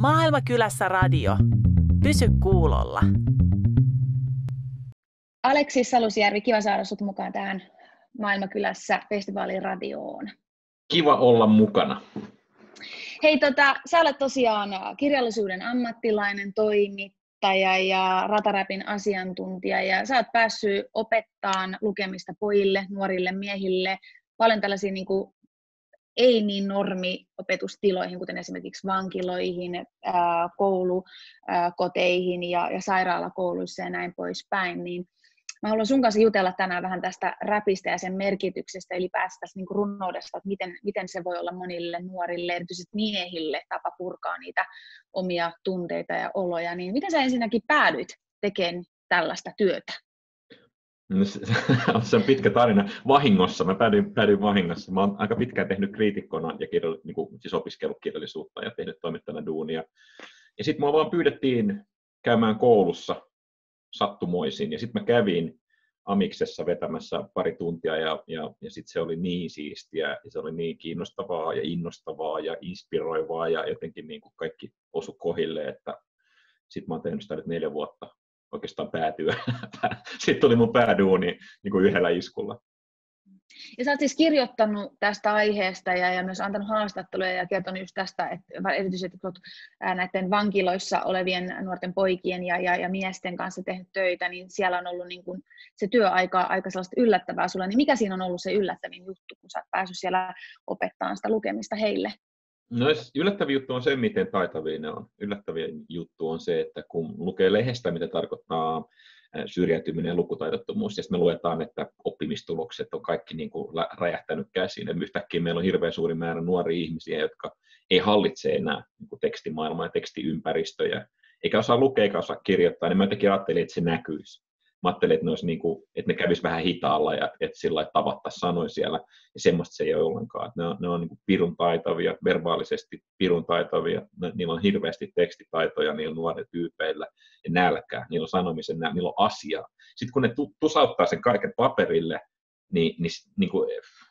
Maailmakylässä radio. Pysy kuulolla. Aleksis Salusjärvi, kiva saada sut mukaan tähän Maailmakylässä festivaaliradioon. Kiva olla mukana. Hei, sä olet tosiaan kirjallisuuden ammattilainen, toimittaja ja rataräpin asiantuntija ja sä oot päässyt opettamaan lukemista pojille, nuorille miehille, paljon tällaisia niin kuin ei niin normiopetustiloihin, kuten esimerkiksi vankiloihin, koulukoteihin ja sairaalakouluissa ja näin poispäin, niin mä haluan sun kanssa jutella tänään vähän tästä räpistä ja sen merkityksestä, eli päästä tästä niin kuin runoudesta, että miten se voi olla monille nuorille, erityisesti miehille, tapa purkaa niitä omia tunteita ja oloja. Niin miten sä ensinnäkin päädyit tekemään tällaista työtä? No, se on pitkä tarina. Vahingossa. Mä päädyin vahingossa. Mä oon aika pitkään tehnyt kriitikkona ja siis opiskellut kirjallisuutta ja tehnyt toimittajana duunia. Ja sitten mua vaan pyydettiin käymään koulussa sattumoisin. Ja sitten mä kävin Amiksessa vetämässä pari tuntia ja sitten se oli niin siistiä ja se oli niin kiinnostavaa ja innostavaa ja inspiroivaa ja jotenkin niin kuin kaikki osui kohille, että sitten mä oon tehnyt sitä nyt 4 vuotta oikeastaan päätyä. Sitten tuli mun pääduuni niin kuin yhdellä iskulla. Ja sä oot siis kirjoittanut tästä aiheesta ja myös antanut haastatteluja ja kertonut just tästä, että erityisesti kun olet näiden vankiloissa olevien nuorten poikien ja miesten kanssa tehnyt töitä, niin siellä on ollut niin kuin se työaika aika sellaista yllättävää sulle. Niin mikä siinä on ollut se yllättävin juttu, kun sä oot päässyt siellä opettamaan sitä lukemista heille? No, yllättävin juttu on se, miten taitavia ne on. Yllättävin juttu on se, että kun lukee lehdestä, mitä tarkoittaa syrjäytyminen ja lukutaidottomuus, ja sitten me luetaan, että oppimistulokset on kaikki niin kuin räjähtänyt käsiin, ja yhtäkkiä meillä on hirveän suuri määrä nuoria ihmisiä, jotka ei hallitse enää niin kuin tekstimaailmaa ja tekstiympäristöjä, eikä osaa lukea eikä osaa kirjoittaa, niin mä jotenkin ajattelin, että se näkyisi. Mä ajattelin, että ne, niin kuin, että ne kävisi vähän hitaalla ja että sillä lailla tavattaisiin sanoja siellä, ja semmoista se ei ole ollenkaan. Ne on niin kuin pirun taitavia, verbaalisesti pirun taitavia, niillä on hirveästi tekstitaitoja niillä nuorilla tyypeillä ja nälkää, niillä on sanomisen, niillä on asiaa. Sitten kun ne tusauttaa sen kaiken paperille, niin kuin,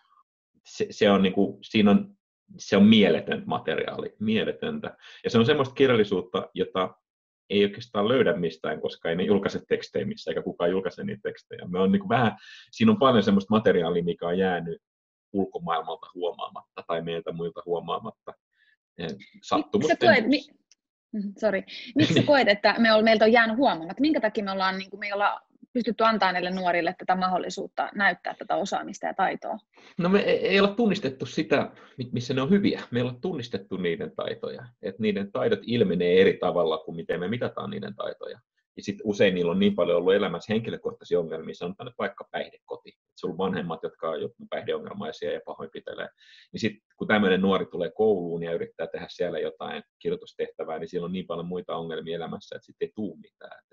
se on niin kuin, se on mieletöntä materiaali, mieletöntä. Ja se on semmoista kirjallisuutta, jota ei oikeastaan löydä mistään, koska ei ne julkaise tekstejä missä, eikä kukaan julkaise niitä tekstejä. Siinä on paljon semmoista materiaalia, mikä on jäänyt ulkomaailmalta huomaamatta tai meiltä muilta huomaamatta. Miksi sä koet, että meiltä on jäänyt huomaamatta? Minkä takia me ollaan pystytty antaa näille nuorille tätä mahdollisuutta näyttää tätä osaamista ja taitoa? No me ei olla tunnistettu sitä, missä ne on hyviä. Me ei olla tunnistettu niiden taitoja. Että niiden taidot ilmenee eri tavalla kuin miten me mitataan niiden taitoja. Ja sitten usein niillä on niin paljon ollut elämässä henkilökohtaisia ongelmia, sanotaan nyt vaikka päihdekoti. Että sulla on vanhemmat, jotka on päihdeongelmaisia ja pahoinpitelee. Niin sitten kun tämmöinen nuori tulee kouluun ja yrittää tehdä siellä jotain kirjoitustehtävää, niin siellä on niin paljon muita ongelmia elämässä, että sitten ei tule mitään.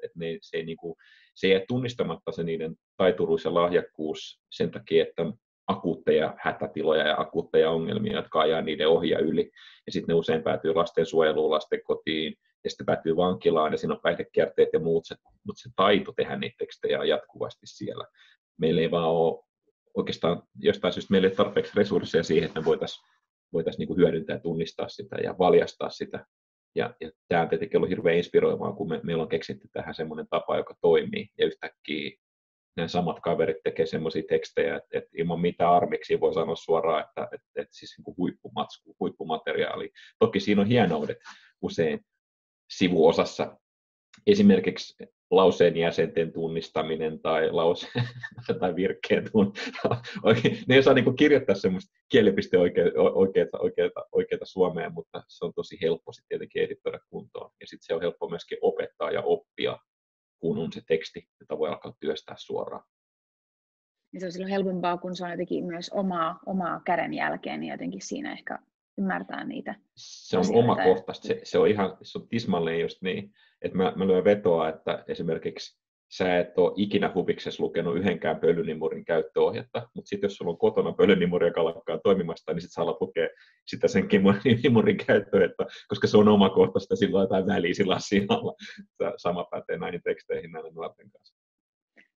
Se ei jää tunnistamatta se niiden taituruus ja lahjakkuus sen takia, että akuutteja hätätiloja ja akuutteja ongelmia, jotka ajaa niiden ohi ja yli. Ja sitten ne usein päätyy lastensuojeluun, lastenkotiin, ja sitten päätyy vankilaan, ja siinä on päihdekierteet ja muut, mutta se taito tehdä niitä tekstejä on jatkuvasti siellä. Meillä ei vaan ole oikeastaan jostain syystä meillä ei ole tarpeeksi resursseja siihen, että me voitaisiin niin kuin hyödyntää ja tunnistaa sitä ja valjastaa sitä. Ja tämä on tietenkin ollut hirveän inspiroivaa, kun meillä on keksitty tähän semmoinen tapa, joka toimii, ja yhtäkkiä nämä samat kaverit tekee semmoisia tekstejä, että ilman mitään armiksi voi sanoa suoraan, että siis niin kuin huippumatsku, huippumateriaali. Toki siinä on hienoudet usein sivuosassa. Esimerkiksi lauseen jäsenten tunnistaminen tai virkkeen tunnistaminen. Ne ei osaa niin kirjoittaa semmoista kielipiste oikeata suomea, mutta se on tosi helppo sitten tietenkin editoida kuntoon. Ja sitten se on helppo myöskin opettaa ja oppia, kun on se teksti, jota voi alkaa työstää suoraan. Ja se on silloin helpompaa, kun se on jotenkin myös omaa kädenjälkeen, niin jotenkin siinä ehkä ymmärtää niitä. Se on omakohtaista. Se on tismalleen just niin, että mä lyön vetoa, että esimerkiksi sä et ole ikinä huviksessa lukenut yhdenkään pölynimurin käyttöohjetta, mutta sitten jos sulla on kotona pölynimuri, joka lakkaa toimimasta, niin sitten sä alat lukea sitä sen nimurin käyttöohjetta, koska se on omakohtaista, sillä on jotain väliä sillä asialla. Sama pätee näihin teksteihin näiden nuorten kanssa.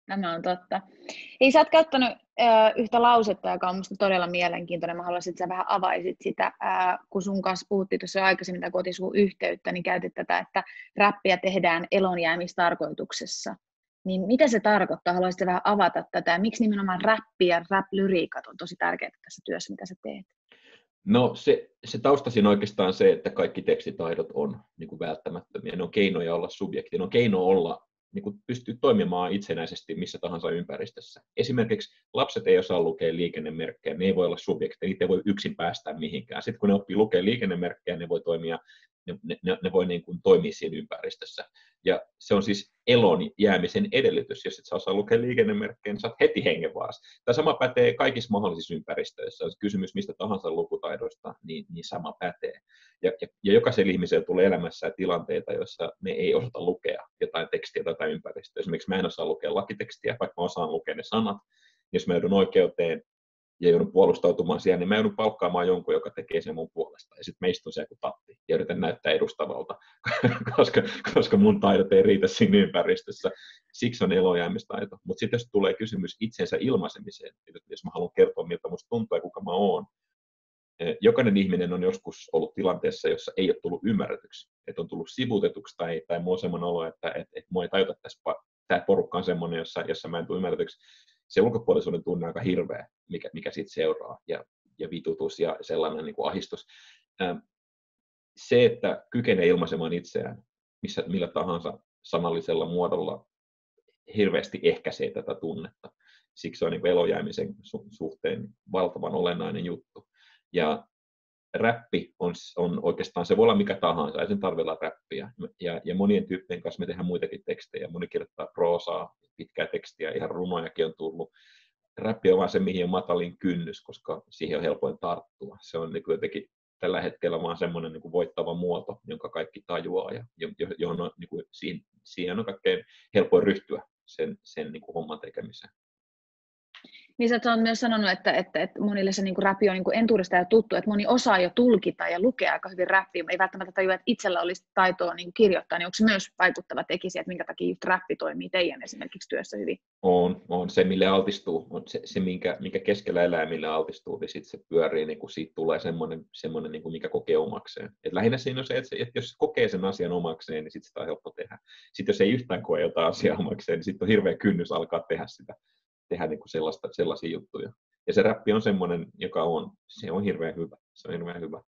Tämä on totta. Hei, sä oot käyttänyt yhtä lausetta, joka on minusta todella mielenkiintoinen. Mä haluaisin, että sä vähän avaisit sitä, kun sun kanssa puhuttiin tuossa jo aikaisemmin, kun otin sun yhteyttä, niin käytit tätä, että räppiä tehdään elonjäämistarkoituksessa. Niin mitä se tarkoittaa? Haluaisit vähän avata tätä? Miksi nimenomaan räppi ja rap-lyriikat on tosi tärkeää tässä työssä, mitä sä teet? No se taustasin oikeastaan se, että kaikki tekstitaidot on niin kuin välttämättömiä. Ne on keinoja olla subjekti, ne on keino olla, niin kuin pystyy toimimaan itsenäisesti missä tahansa ympäristössä. Esimerkiksi lapset ei osaa lukea liikennemerkkejä, ne ei voi olla subjekteja, niitä ei voi yksin päästä mihinkään. Sitten kun ne oppii lukea liikennemerkkejä, ne voi toimia, ne voi niin kuin toimia siinä ympäristössä. Ja se on siis elon jäämisen edellytys. Jos et saa osaa lukea liikennemerkkejä, niin saat heti hengenvaarassa. Tämä sama pätee kaikissa mahdollisissa ympäristöissä. Jos kysymys mistä tahansa lukutaidosta, niin sama pätee. Ja jokaisella ihmisellä tulee elämässä tilanteita, joissa me ei osata lukea jotain tekstiä tai ympäristöä. Esimerkiksi mä en osaa lukea lakitekstiä, vaikka mä osaan lukea ne sanat. Jos mä joudun oikeuteen ja joudun puolustautumaan siellä, niin mä joudun palkkaamaan jonkun, joka tekee sen mun puolesta. Ja sitten mä istun siellä kuin tatti ja yritän näyttää edustavalta, koska mun taidot ei riitä siinä ympäristössä. Siksi on elonjäämistaito. Mutta sitten jos tulee kysymys itsensä ilmaisemiseen, jos mä haluan kertoa, miltä musta tuntuu ja kuka mä oon, jokainen ihminen on joskus ollut tilanteessa, jossa ei ole tullut ymmärretyksi, että on tullut sivuutetuksi tai mulla on semmoinen olo, että mua ei tajuta tämä porukka on semmoinen, jossa mä en tule ymmärretyksi. Se ulkopuolisuuden tunne on aika hirveä, mikä siitä seuraa, ja vitutus ja sellainen niin kuin ahdistus. Se, että kykenee ilmaisemaan itseään millä tahansa sanallisella muodolla, hirveästi ehkäisee tätä tunnetta. Siksi se on niin elonjäämisen suhteen valtavan olennainen juttu. Ja räppi on oikeastaan, se voi olla mikä tahansa, ei sen tarvitse olla räppiä. Ja monien tyyppien kanssa me tehdään muitakin tekstejä. Moni kirjoittaa proosaa, pitkää tekstiä, ihan runojakin on tullut. Räppi on vaan se, mihin on matalin kynnys, koska siihen on helpoin tarttua. Se on niin jotenkin tällä hetkellä vaan semmoinen niin voittava muoto, jonka kaikki tajuaa ja johon on, niin kuin, siihen on kaikkein helpoin ryhtyä sen niin kuin homman tekemiseen. Niin sä oot myös sanonut, että monille se niin kuin räppi on niin kuin entuudestaan jo tuttu, että moni osaa jo tulkita ja lukea aika hyvin räppiä, ei välttämättä tajua, että itsellä olisi taitoa niin kuin kirjoittaa, niin onko se myös vaikuttava tekijä, että minkä takia just räppi toimii teidän esimerkiksi työssä hyvin? On se, mille altistuu, on se minkä keskellä elää, mille altistuu, niin sitten se pyörii, niin kuin siitä tulee semmoinen niin kuin mikä kokee omakseen. Et lähinnä siinä on se, että jos kokee sen asian omakseen, niin sitten sitä on helppo tehdä. Sitten jos ei yhtään koe jotain asiaa omakseen, niin sitten on hirveä kynnys alkaa tehdä niin kuin sellaisia juttuja. Ja se räppi on semmoinen, se on hirveän hyvä. Se on hirveän hyvä.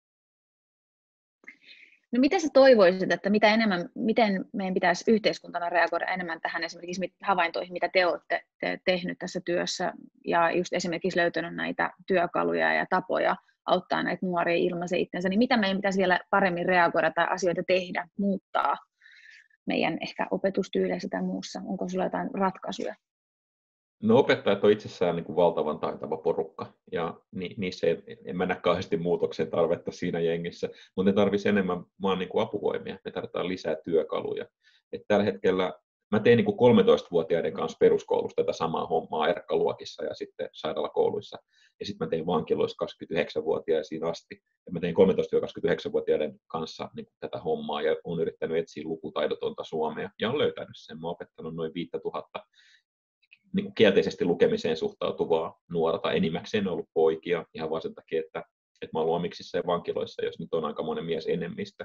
No mitä sä toivoisit, että miten meidän pitäisi yhteiskuntana reagoida enemmän tähän esimerkiksi havaintoihin, mitä te olette tehnyt tässä työssä ja just esimerkiksi löytänyt näitä työkaluja ja tapoja auttaa näitä nuoria ilmaisen itsensä, niin mitä meidän pitäisi vielä paremmin reagoida tai asioita tehdä, muuttaa meidän ehkä opetustyyleissä tai muussa? Onko sulla jotain ratkaisuja? No opettajat on itsessään niin kuin valtavan taitava porukka, ja niissä en mä näe kauheasti muutoksen tarvetta siinä jengissä, mutta ne tarvitsisi enemmän vaan niin kuin apuvoimia, me tarvitaan lisää työkaluja. Et tällä hetkellä mä tein niin kuin 13-vuotiaiden kanssa peruskoulussa tätä samaa hommaa erkkaluokissa ja sitten sairaalakouluissa, ja sitten mä tein vankiloissa 29-vuotiaisiin asti, ja mä tein 13-29-vuotiaiden kanssa niin kuin tätä hommaa, ja olen yrittänyt etsiä lukutaidotonta Suomea, ja olen löytänyt sen, mä oon opettanut noin 5000 niin kuin kielteisesti lukemiseen suhtautuvaa nuorta, enimmäkseen on ollut poikia, ihan vaan sen takia, että mä oon luomiksissa ja vankiloissa, jos nyt on aika monen mies enemmistö.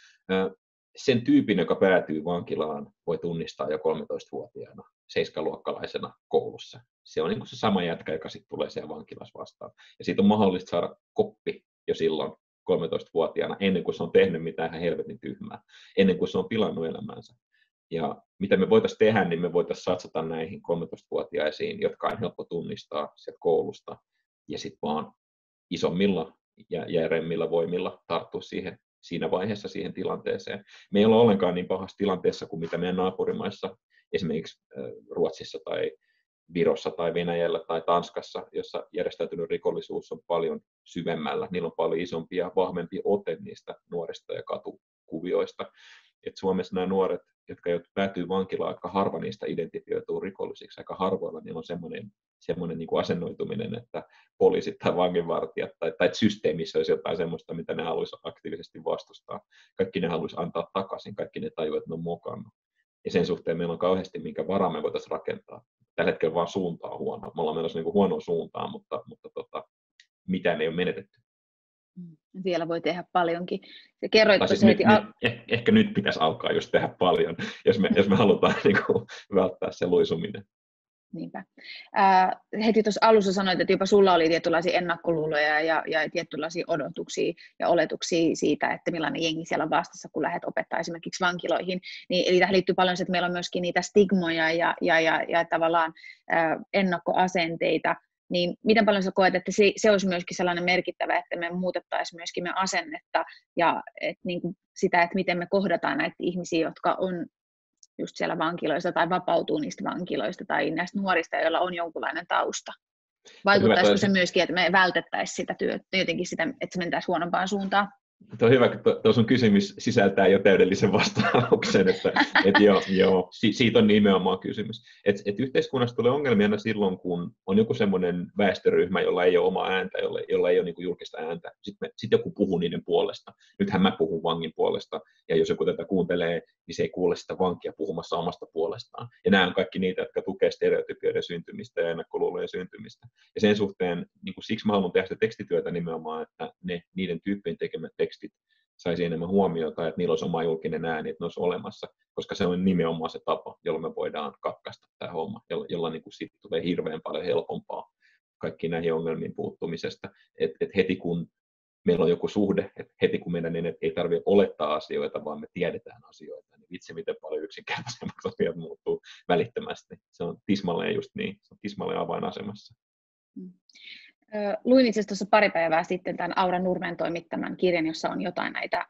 Sen tyypin, joka päätyy vankilaan, voi tunnistaa jo 13-vuotiaana, 7-luokkalaisena koulussa. Se on niin kuin se sama jätkä, joka sitten tulee siellä vankilassa vastaan. Ja siitä on mahdollista saada koppi jo silloin 13-vuotiaana, ennen kuin se on tehnyt mitään ihan helvetin tyhmää, ennen kuin se on pilannut elämänsä. Ja mitä me voitaisiin tehdä, niin me voitaisiin satsata näihin 13-vuotiaisiin, jotka on helppo tunnistaa sieltä koulusta, ja sitten vaan isommilla ja järeämmillä voimilla tarttua siinä vaiheessa siihen tilanteeseen. Me ei ole ollenkaan niin pahassa tilanteessa kuin mitä meidän naapurimaissa, esimerkiksi Ruotsissa tai Virossa tai Venäjällä tai Tanskassa, jossa järjestäytynyt rikollisuus on paljon syvemmällä. Niillä on paljon isompi ja vahvempi ote niistä nuorista ja katukuvioista. Et Suomessa nämä nuoret, jotka päätyy vankilaan, aika harva niistä identifioituu rikollisiksi. Aika harvoilla niillä on semmoinen niin kuin asennoituminen, että poliisit tai vanginvartijat tai systeemissä olisi jotain semmoista, mitä ne haluaisi aktiivisesti vastustaa. Kaikki ne haluaisi antaa takaisin, kaikki ne tajuavat, että ne on mokannut. Ja sen suhteen meillä on kauheasti, minkä varaa me voitaisiin rakentaa. tällä hetkellä vaan suunta on huono. Me ollaan menossa niin kuin huonoon suuntaan, mutta mitään ei ole menetetty. Vielä voi tehdä paljonkin. Ja kerroit ehkä nyt pitäisi alkaa just tehdä paljon, jos me halutaan niin kuin välttää se luisuminen. Niinpä. Heti tuossa alussa sanoit, että jopa sulla oli tietynlaisia ennakkoluuloja ja tietynlaisia odotuksia ja oletuksia siitä, että millainen jengi siellä on vastassa, kun lähdet opettaa esimerkiksi vankiloihin. Eli tähän liittyy paljon se, että meillä on myöskin niitä stigmoja ja tavallaan ennakkoasenteita. Niin miten paljon sä koet, että se olisi myöskin sellainen merkittävä, että me muutettaisiin myöskin me asennetta ja niin kuin sitä, että miten me kohdataan näitä ihmisiä, jotka on just siellä vankiloissa tai vapautuu niistä vankiloista tai näistä nuorista, joilla on jonkunlainen tausta. Vaikuttaisiko se myöskin, että me vältettäisiin sitä työtä, jotenkin sitä, että se mentäisiin huonompaan suuntaan? Tuo on hyvä, että tuo sun kysymys sisältää jo täydellisen vastauksen, että joo, siitä on nimenomaan kysymys. Et yhteiskunnassa tulee ongelmia aina silloin, kun on joku semmoinen väestöryhmä, jolla ei ole omaa ääntä, jolla ei ole niin kuin julkista ääntä. Sitten joku puhuu niiden puolesta. Nythän mä puhun vangin puolesta, ja jos joku tätä kuuntelee, niin se ei kuule sitä vankia puhumassa omasta puolestaan. Ja nämä on kaikki niitä, jotka tukee stereotypioiden syntymistä ja ennakkoluulojen syntymistä. Ja sen suhteen, niin kuin siksi mä haluan tehdä sitä tekstityötä nimenomaan, että niiden tyyppien tekemät tekstit saisi enemmän huomiota, että niillä olisi oma julkinen ääni, että ne olisi olemassa, koska se on nimenomaan se tapa, jolla me voidaan katkaista tämä homma, jolla niin kuin siitä tulee hirveän paljon helpompaa kaikkiin näihin ongelmiin puuttumisesta. Et heti kun meillä on joku suhde, että heti kun meidän ei tarvitse olettaa asioita, vaan me tiedetään asioita, niin vitsi miten paljon yksinkertaisemmaksi asiat muuttuu välittömästi. Se on tismalleen just niin, se on tismalleen avainasemassa. Luin itse asiassa tuossa pari päivää sitten tämän Aura Nurmen toimittaman kirjan, jossa on jotain näitä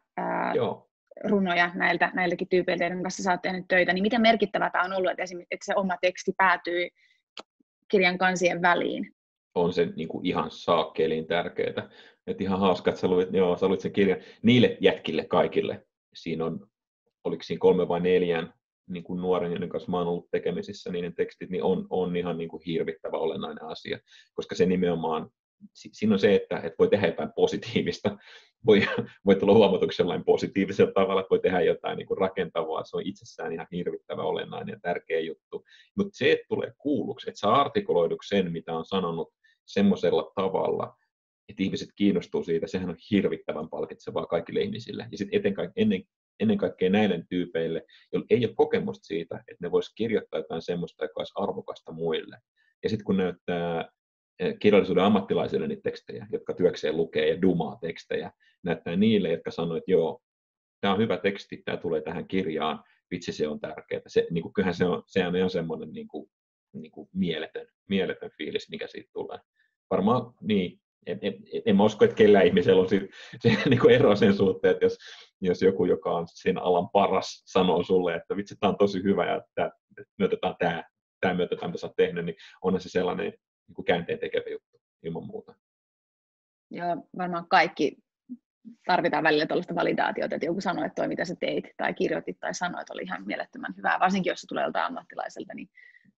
runoja näiltäkin tyypeiltä, joiden kanssa sä oot tehnyt töitä. Niin miten merkittävää tämä on ollut, että se oma teksti päätyy kirjan kansien väliin? On se niin kuin ihan saakkeeliin tärkeää. Että ihan hauska, että sä luit sen kirjan niille jätkille kaikille. Siinä on, oliko siinä 3 vai 4 niin kuin nuoren, joiden kanssa mä oon ollut tekemisissä, niiden tekstit, niin on ihan niin kuin hirvittävä olennainen asia, koska se nimenomaan, siinä on se, että voi tehdä jotain positiivista, voi tulla huomatuksi jollain positiivisella tavalla, että voi tehdä jotain niin kuin rakentavaa, se on itsessään ihan hirvittävä olennainen ja tärkeä juttu, mutta se, että tulee kuulluksi, että saa artikuloiduksi sen, mitä on sanonut semmoisella tavalla, että ihmiset kiinnostuu siitä, sehän on hirvittävän palkitsevaa kaikille ihmisille, ja sitten ennen kaikkea näille tyypeille, joilla ei ole kokemusta siitä, että ne vois kirjoittaa jotain semmoista, joka olisi arvokasta muille. Ja sitten kun näyttää kirjallisuuden ammattilaisille niitä tekstejä, jotka työkseen lukee ja dumaa tekstejä, näyttää niille, jotka sanoo, että joo, tämä on hyvä teksti, tämä tulee tähän kirjaan, vitsi se on tärkeää. Kyllähän sehän on semmoinen niin kuin mieletön fiilis, mikä siitä tulee. Varmaan niin. En mä usko, että kellään ihmisellä on se niin kuin ero sen suhteen, että jos joku, joka on sen alan paras, sanoo sulle, että vitsi, tämä on tosi hyvä ja me otetaan tämä me otetaan, mitä sä oot tehnyt, niin onhan se sellainen niin kuin käänteen tekevä juttu ilman muuta. Joo, varmaan kaikki tarvitaan välillä tällaista validaatiota, että joku sanoo, että toi mitä sä teit tai kirjoitit tai sanoit oli ihan mielettömän hyvää, varsinkin jos se tulee joltain ammattilaiselta. Niin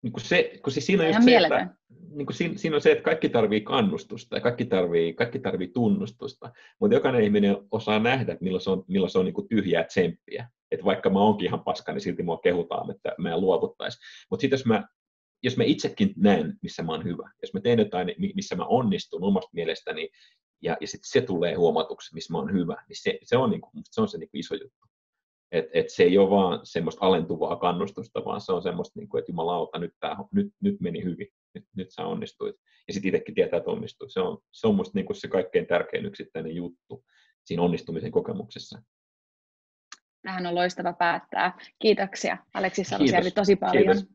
siinä on se, että kaikki tarvii kannustusta ja kaikki tarvii tunnustusta, mutta jokainen ihminen osaa nähdä, että milloin se on niin kuin tyhjää tsemppiä. Että vaikka mä oonkin ihan paska, niin silti mua kehutaan, että mä en luovuttaisi. Mutta sitten jos mä itsekin näen, missä mä oon hyvä, jos mä teen jotain, missä mä onnistun omasta mielestäni, ja sitten se tulee huomatuksi, missä mä oon hyvä, niin se on se niin kuin iso juttu. Et se ei ole vaan semmoista alentuvaa kannustusta, vaan se on semmoista, että jumalauta, nyt meni hyvin, nyt sä onnistuit. Ja sitten itsekin tietää, että onnistui. Se on musta niin kuin se kaikkein tärkein yksittäinen juttu siinä onnistumisen kokemuksessa. Tähän on loistava päättää. Kiitoksia, Aleksi Salosjärvi, tosi paljon. Kiitos.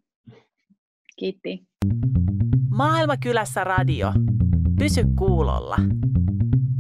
Kiitti. Maailmankylässä radio. Pysy kuulolla.